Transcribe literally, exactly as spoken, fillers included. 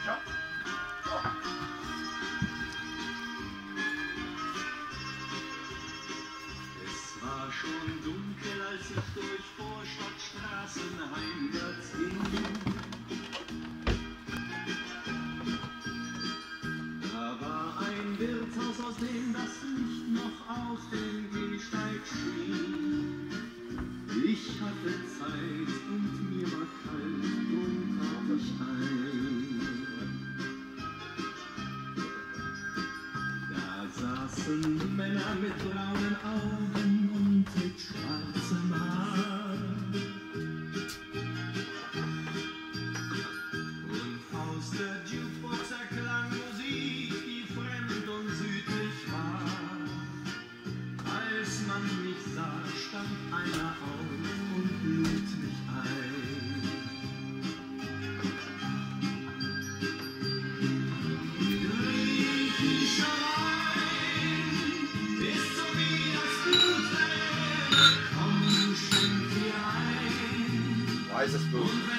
Ja. So. Es war schon dunkel, als ich durch Vorstadtstraßen heimwärts ging. Da war ein Wirtshaus, aus dem das Licht noch auf den Gehsteig schien. Ich hatte Zeit und mir war kalt, drum trat ich ein. Da saßen Männer mit braunen Augen und mit schwarzem Haar. Und aus der Jukebox erklang Musik, die fremd und südlich war. Als man mich sah, stand einer auf und lud mich ein. Griechischerwein ist so wie das Blut, komm, schenk dir ein. Weißes Blut.